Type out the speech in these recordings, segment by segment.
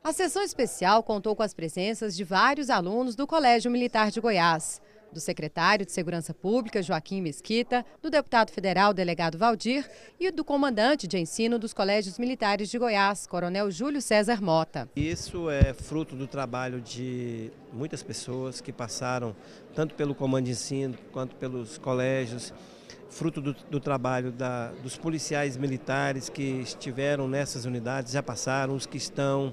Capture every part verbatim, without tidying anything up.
A sessão especial contou com as presenças de vários alunos do Colégio Militar de Goiás, do secretário de Segurança Pública, Joaquim Mesquita, do deputado federal delegado Valdir e do comandante de ensino dos Colégios Militares de Goiás, Coronel Júlio César Mota. Isso é fruto do trabalho de muitas pessoas que passaram tanto pelo comando de ensino quanto pelos colégios, fruto do, do trabalho da, dos policiais militares que estiveram nessas unidades, já passaram, os que estão,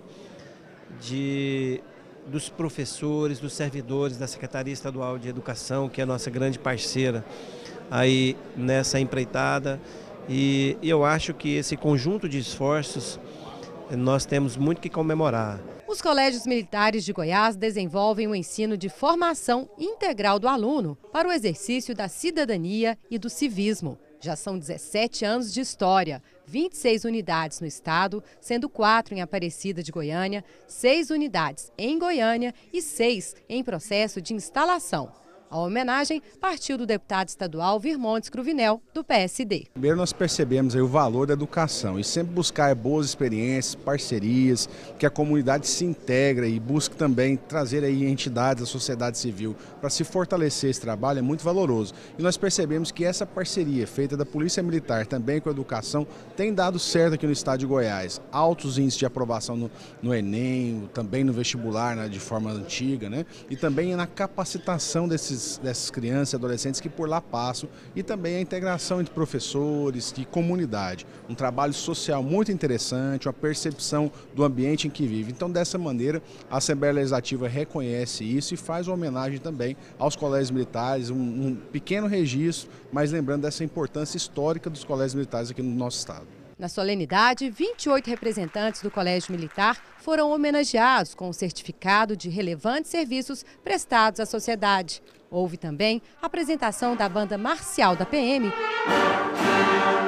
de, dos professores, dos servidores da Secretaria Estadual de Educação, que é a nossa grande parceira aí nessa empreitada. E eu acho que esse conjunto de esforços nós temos muito que comemorar. Os colégios militares de Goiás desenvolvem o ensino de formação integral do aluno para o exercício da cidadania e do civismo. Já são dezessete anos de história, vinte e seis unidades no estado, sendo quatro em Aparecida de Goiânia, seis unidades em Goiânia e seis em processo de instalação. A homenagem partiu do deputado estadual Virmontes Cruvinel, do P S D. Primeiro nós percebemos aí o valor da educação e sempre buscar boas experiências, parcerias, que a comunidade se integre e busque também trazer aí entidades da sociedade civil para se fortalecer esse trabalho é muito valoroso. E nós percebemos que essa parceria feita da Polícia Militar também com a educação tem dado certo aqui no estado de Goiás. Altos índices de aprovação no, no Enem, também no vestibular, né, de forma antiga, né, e também na capacitação desses dessas crianças e adolescentes que por lá passam e também a integração entre professores e comunidade. Um trabalho social muito interessante, uma percepção do ambiente em que vive. Então, dessa maneira, a Assembleia Legislativa reconhece isso e faz uma homenagem também aos colégios militares, um, um pequeno registro, mas lembrando dessa importância histórica dos colégios militares aqui no nosso estado. Na solenidade, vinte e oito representantes do Colégio Militar foram homenageados com o certificado de relevantes serviços prestados à sociedade. Houve também a apresentação da banda marcial da P M